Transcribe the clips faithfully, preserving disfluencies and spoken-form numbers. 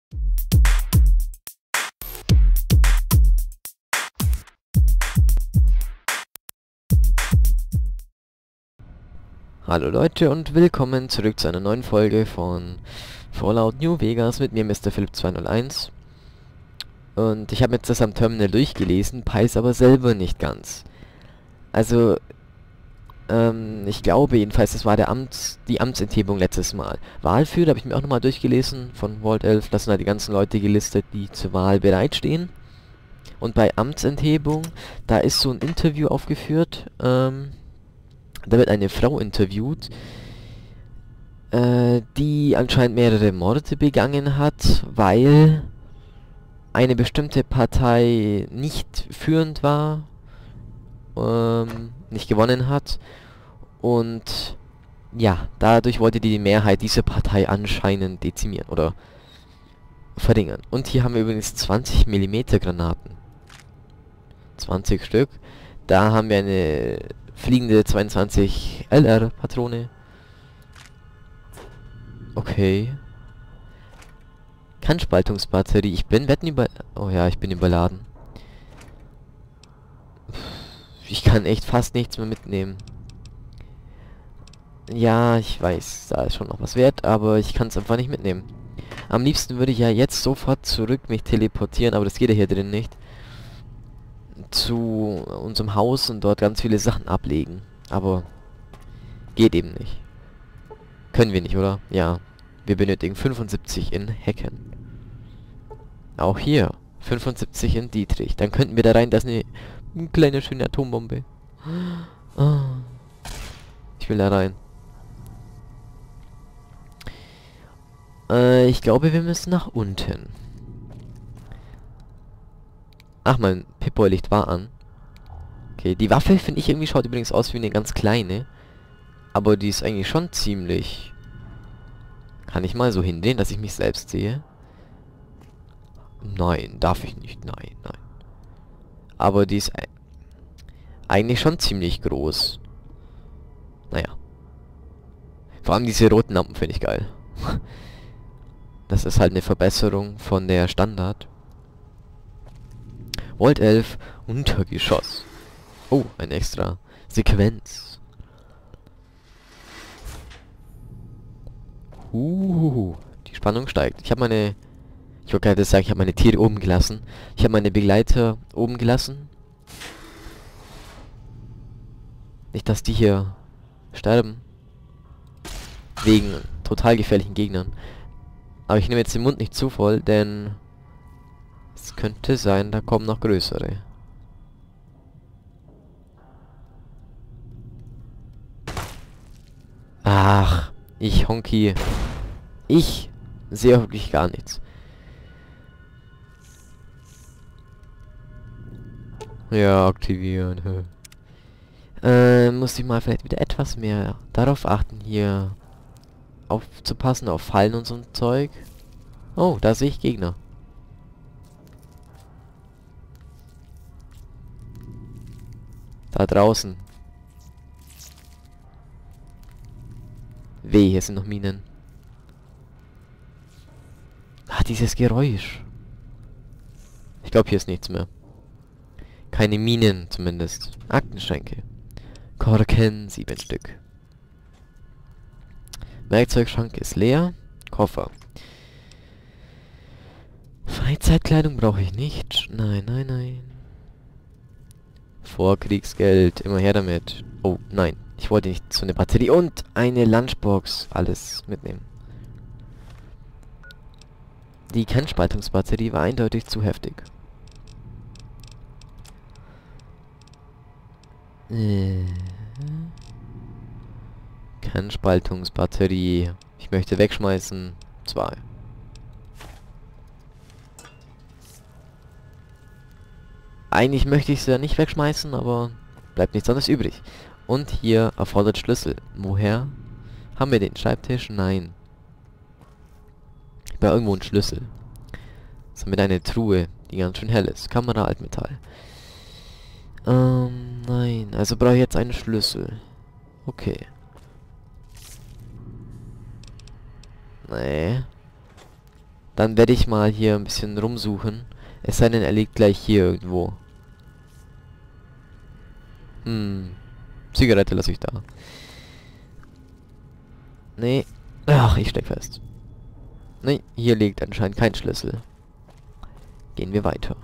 Hallo Leute und willkommen zurück zu einer neuen Folge von Fallout New Vegas mit mir, Mister Philipp zweihunderteins. Und ich habe jetzt das am Terminal durchgelesen, weiß aber selber nicht ganz. Also, ähm, ich glaube jedenfalls, das war der Amts, die Amtsenthebung letztes Mal. Wahlführer habe ich mir auch nochmal durchgelesen von Vault elf, da sind halt die ganzen Leute gelistet, die zur Wahl bereitstehen. Und bei Amtsenthebung, da ist so ein Interview aufgeführt, ähm... Da wird eine Frau interviewt, äh, die anscheinend mehrere Morde begangen hat, weil eine bestimmte Partei nicht führend war, ähm, nicht gewonnen hat. Und ja, dadurch wollte die Mehrheit diese Partei anscheinend dezimieren oder verringern. Und hier haben wir übrigens zwanzig Millimeter Granaten. zwanzig Stück. Da haben wir eine fliegende zweiundzwanzig L R Patrone. Okay. Kernspaltungsbatterie. Ich bin wetten über... Oh ja, ich bin überladen. Ich kann echt fast nichts mehr mitnehmen. Ja, ich weiß, da ist schon noch was wert, aber ich kann es einfach nicht mitnehmen. Am liebsten würde ich ja jetzt sofort zurück mich teleportieren, aber das geht ja hier drin nicht. Zu unserem Haus und dort ganz viele Sachen ablegen. Aber geht eben nicht. Können wir nicht, oder? Ja. Wir benötigen fünfundsiebzig in Hecken. Auch hier. fünfundsiebzig in Dietrich. Dann könnten wir da rein, das ist eine, eine kleine schöne Atombombe. Oh. Ich will da rein. Äh, ich glaube, wir müssen nach unten. Ach, mein Pip-Boy-Licht war an. Okay, die Waffe, finde ich, irgendwie schaut übrigens aus wie eine ganz kleine. Aber die ist eigentlich schon ziemlich... Kann ich mal so hindrehen, dass ich mich selbst sehe? Nein, darf ich nicht. Nein, nein. Aber die ist eigentlich schon ziemlich groß. Naja. Vor allem diese roten Lampen finde ich geil. Das ist halt eine Verbesserung von der Standard. Vault elf, Untergeschoss. Oh, ein extra Sequenz. Uh, die Spannung steigt. Ich habe meine... Ich wollte gerade sagen, ich habe meine Tiere oben gelassen. Ich habe meine Begleiter oben gelassen. Nicht, dass die hier sterben. Wegen total gefährlichen Gegnern. Aber ich nehme jetzt den Mund nicht zu voll, denn... Es könnte sein, da kommen noch größere. Ach, ich Honky. Ich sehe wirklich gar nichts. Ja, aktivieren. äh, muss ich mal vielleicht wieder etwas mehr darauf achten, hier aufzupassen, auf Fallen und so ein Zeug. Oh, da sehe ich Gegner. Da draußen. Weh, hier sind noch Minen. Ah, dieses Geräusch. Ich glaube, hier ist nichts mehr. Keine Minen zumindest. Aktenschränke. Korken, sieben Stück. Werkzeugschrank ist leer. Koffer. Freizeitkleidung brauche ich nicht. Nein, nein, nein. Vorkriegsgeld. Immer her damit. Oh, nein. Ich wollte nicht so eine Batterie und eine Lunchbox. Alles mitnehmen. Die Kernspaltungsbatterie war eindeutig zu heftig. Äh. Kernspaltungsbatterie. Ich möchte wegschmeißen. Zwei. Eigentlich möchte ich sie ja nicht wegschmeißen, aber bleibt nichts anderes übrig. Und hier erfordert Schlüssel. Woher? Haben wir den Schreibtisch? Nein. Ich brauche irgendwo einen Schlüssel. Das ist mit einer Truhe, die ganz schön hell ist. Kamera, Altmetall. Ähm, nein. Also brauche ich jetzt einen Schlüssel. Okay. Nee. Dann werde ich mal hier ein bisschen rumsuchen. Es sei denn, er liegt gleich hier irgendwo. Hm. Zigarette lasse ich da. Nee. Ach, ich steck fest. Nee, hier liegt anscheinend kein Schlüssel. Gehen wir weiter.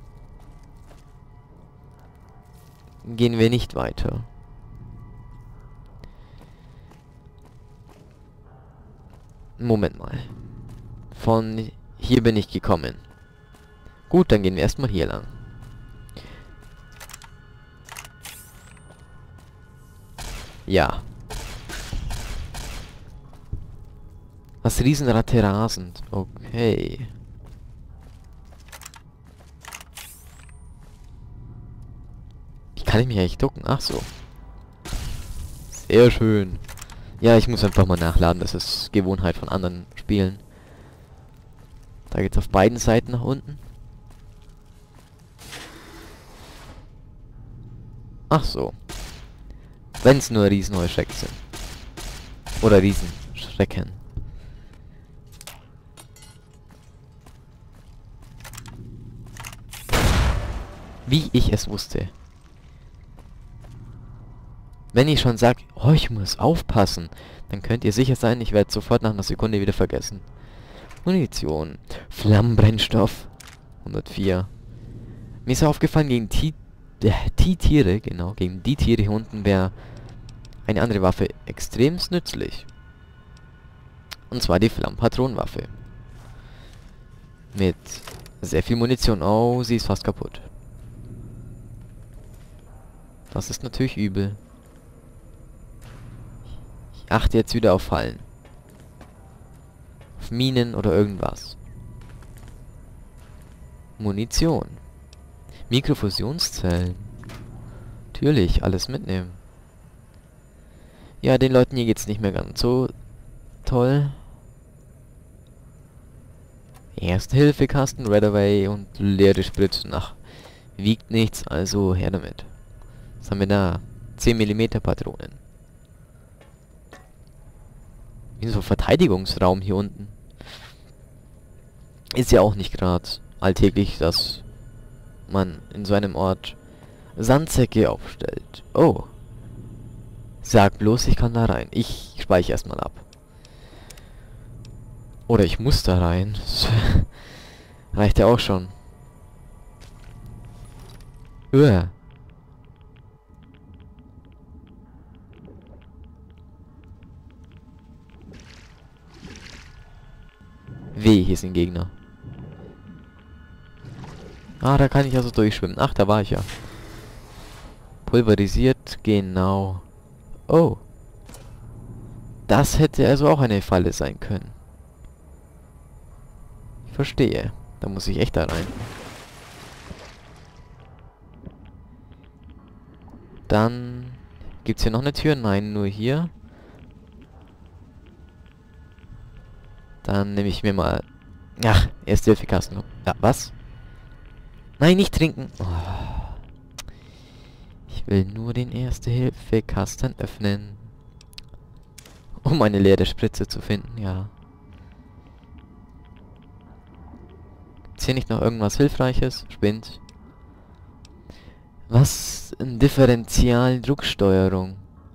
Gehen wir nicht weiter. Moment mal. Von hier bin ich gekommen. Gut, dann gehen wir erstmal hier lang. Ja. Was Riesenratte rasend. Okay. Wie kann ich mich eigentlich ducken? Ach so. Sehr schön. Ja, ich muss einfach mal nachladen. Das ist Gewohnheit von anderen Spielen. Da geht's auf beiden Seiten nach unten. Ach so. Wenn es nur Riesenheuschrecken sind. Oder Riesenschrecken. Wie ich es wusste. Wenn ich schon sag, oh, ich muss aufpassen, dann könnt ihr sicher sein, ich werde sofort nach einer Sekunde wieder vergessen. Munition. Flammenbrennstoff. hundertvier. Mir ist aufgefallen, gegen die, äh, die Tiere, genau, gegen die Tiere hier unten wäre eine andere Waffe extremst nützlich. Und zwar die Flammenpatronenwaffe. Mit sehr viel Munition. Oh, sie ist fast kaputt. Das ist natürlich übel. Ich achte jetzt wieder auf Fallen. Auf Minen oder irgendwas. Munition. Mikrofusionszellen. Natürlich, alles mitnehmen. Ja, den Leuten hier geht's nicht mehr ganz so toll. Erste-Hilfe-Kasten, Redaway und leere Spritzen. Ach, wiegt nichts, also her damit. Was haben wir da? zehn Millimeter Patronen. Wie so ein Verteidigungsraum hier unten. Ist ja auch nicht gerade alltäglich, dass man in so einem Ort Sandsäcke aufstellt. Oh. Sag bloß, ich kann da rein. Ich speichere erstmal ab. Oder ich muss da rein. Reicht ja auch schon. Uah. Weh, hier sind Gegner. Ah, da kann ich also durchschwimmen. Ach, da war ich ja. Pulverisiert, genau. Oh. Das hätte also auch eine Falle sein können. Ich verstehe. Da muss ich echt da rein. Dann... Gibt's hier noch eine Tür? Nein, nur hier. Dann nehme ich mir mal... Ach, Erste-Hilfe-Kasten. Ja, was? Nein, nicht trinken. Oh. Ich will nur den Erste-Hilfe-Kasten öffnen. Um eine leere Spritze zu finden, ja. Gibt's hier nicht noch irgendwas Hilfreiches? Spind. Was? Ein Differential-Drucksteuerung.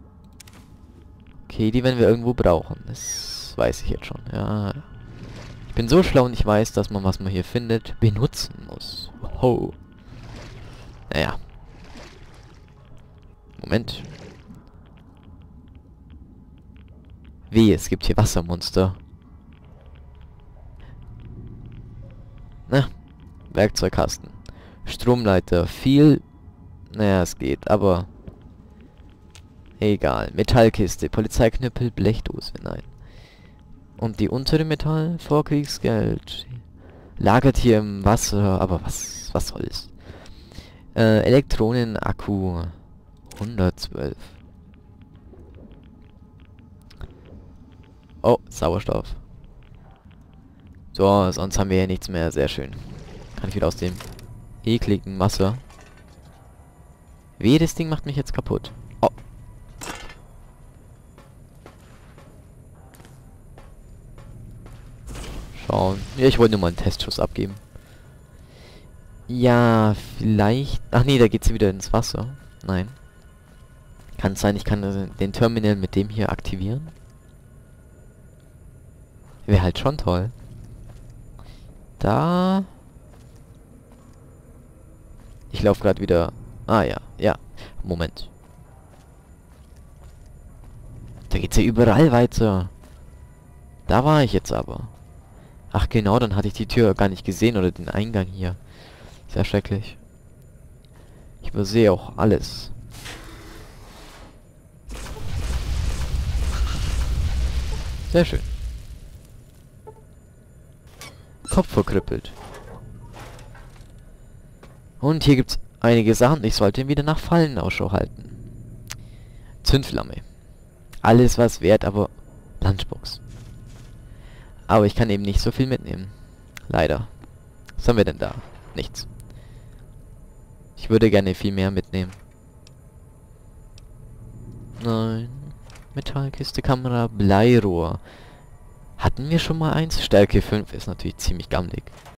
Okay, die werden wir irgendwo brauchen. Das weiß ich jetzt schon, ja. Ich bin so schlau und ich weiß, dass man, was man hier findet, benutzen muss. Ho. Naja. Moment. Wie, es gibt hier Wassermonster. Na, Werkzeugkasten. Stromleiter, viel... Naja, es geht, aber... Egal. Metallkiste, Polizeiknüppel, Blechdose, nein. Und die untere Metall, Vorkriegsgeld. Lagert hier im Wasser, aber was, was soll's? Äh, Elektronenakku. hundertzwölf. Oh, Sauerstoff. So, sonst haben wir hier nichts mehr. Sehr schön. Kann ich wieder aus dem ekligen Wasser. Weh, das Ding macht mich jetzt kaputt. Oh. schauen. Ja, ich wollte nur mal einen Testschuss abgeben. Ja, vielleicht... Ach nee, da geht sie wieder ins Wasser. Nein. Kann sein, ich kann also den Terminal mit dem hier aktivieren. Wäre halt schon toll. Da... Ich laufe gerade wieder... Ah ja, ja. Moment. Da geht's ja überall weiter. Da war ich jetzt aber. Ach genau, dann hatte ich die Tür gar nicht gesehen oder den Eingang hier. Sehr schrecklich. Ich übersehe auch alles. Sehr schön. Kopf verkrüppelt. Und hier gibt's einige Sachen. Ich sollte wieder nach Fallen Ausschau halten. Zündflamme. Alles was wert, aber Lunchbox. Aber ich kann eben nicht so viel mitnehmen. Leider. Was haben wir denn da? Nichts. Ich würde gerne viel mehr mitnehmen. Nein. Metallkiste, Kamera, Bleirohr. Hatten wir schon mal eins? Stärke fünf ist natürlich ziemlich gammelig.